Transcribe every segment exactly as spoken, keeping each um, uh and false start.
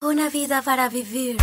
Una vida para vivir.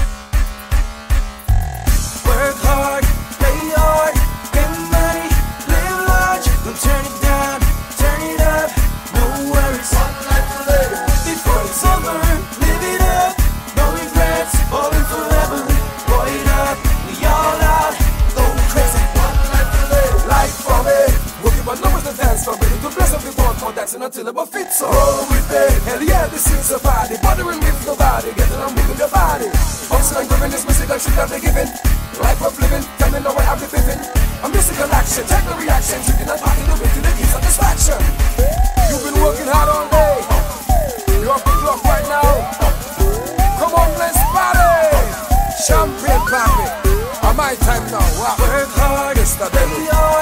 Work hard, play hard, get money, live large. Don't turn it down, turn it up, no worries. One life to live. Before it's over, live it up. No regrets, falling forever. Boy it up, we all out, go crazy. One life to live. Life for me. Working my numbers to dance for me. To bless everyone for dancing until it fits. So roll with it. Hell yeah, this is a party. Bothering with nobody, getting on moving your body. Also I'm giving this music I should have been given. Life of living, tell me now where I'm living. A musical action, take the reaction. Drinking and partying the way to the key satisfaction. You've been working hard all day. You're off the clock right now. Come on, let's party. Champagne party. On my time now. Wow. Work hard, it's the belly.